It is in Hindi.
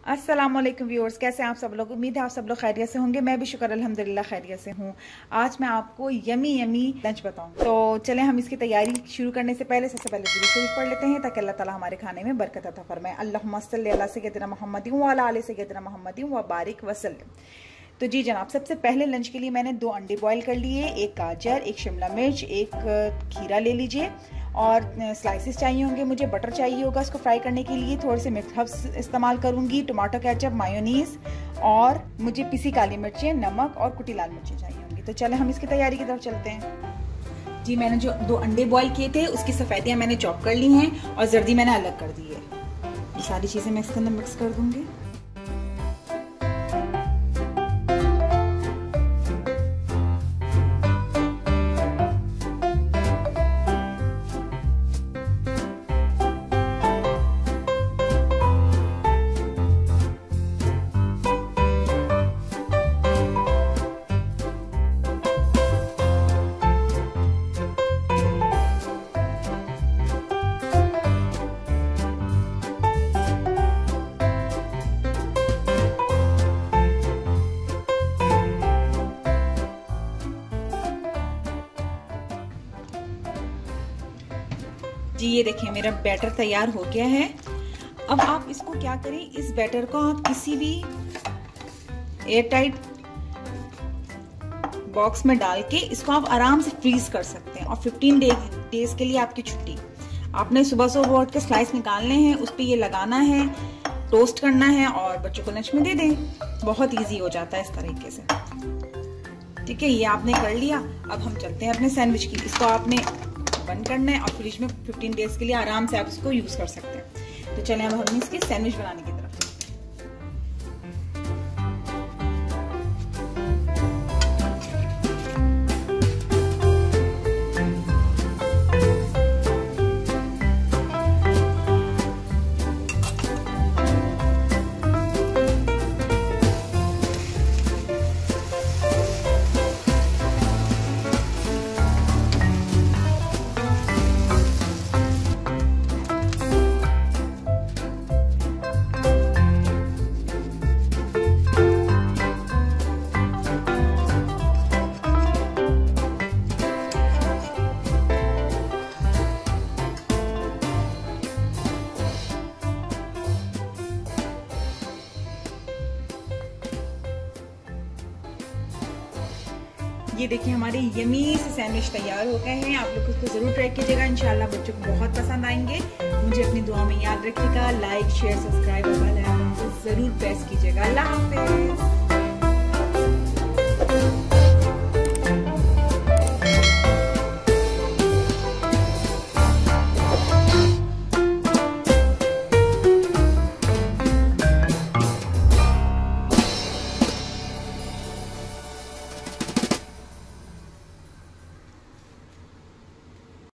अस्सलाम वालेकुम व्यूअर्स, कैसे हैं आप सब लोग। उम्मीद है आप सब लोग खैरियत से होंगे। मैं भी शुक्र अल्हम्दुलिल्लाह खैरियत से हूँ। आज मैं आपको यमी यमी लंच बताऊँ। तो चलें हम इसकी तैयारी शुरू करने से पहले सबसे पहले दुरूद शरीफ पढ़ लेते हैं ताकि अल्लाह ताला हमारे खाने में बरकत अता फरमाए। अल्लाहुम्मा सल्ली अला सय्यदिना मुहम्मदिन व अला आलि सय्यदिना मुहम्मदिन व बारिक वसल्लम। तो जी जनाब, सबसे पहले लंच के लिए मैंने 2 अंडे बॉईल कर लिए, एक गाजर, एक शिमला मिर्च, एक खीरा ले लीजिए और स्लाइसेस चाहिए होंगे। मुझे बटर चाहिए होगा इसको फ्राई करने के लिए। थोड़े से मिक्स हर्ब्स इस्तेमाल करूंगी, टमाटो केचप, मायोनीज और मुझे पिसी काली मिर्चें, नमक और कुटी लाल मिर्चें चाहिए होंगी। तो चले हम इसकी तैयारी की तरफ चलते हैं। जी मैंने जो 2 अंडे बॉईल किए थे उसकी सफेदियां मैंने चॉप कर ली हैं और जर्दी मैंने अलग कर दी है। ये सारी चीजें मैं इसके अंदर मिक्स कर दूंगी। जी ये देखिए मेरा बैटर तैयार हो गया है। अब आप इसको क्या करें, इस बैटर को आप किसी भी एयरटाइट बॉक्स में डाल के इसको आप आराम से फ्रीज कर सकते हैं और 15 डेज के लिए आपकी छुट्टी। आपने सुबह सुबह उठ के स्लाइस निकालने हैं, उस पर ये लगाना है, टोस्ट करना है और बच्चों को लंच में दे दें। बहुत इजी हो जाता है इस तरीके से। ठीक है, ये आपने कर लिया। अब हम चलते हैं अपने सैंडविच की। इसको आपने बंद करना है और फ्रिज में 15 डेज के लिए आराम से आप इसको यूज कर सकते हैं। तो चलें अब हम इसकी सैंडविच बनाने की तरफ। ये देखिए हमारे यमी से सैंडविच तैयार हो गए हैं। आप लोग इसको जरूर ट्राई कीजिएगा, इंशाल्लाह बच्चों को बहुत पसंद आएंगे। मुझे अपनी दुआ में याद रखिएगा। लाइक, शेयर, सब्सक्राइब और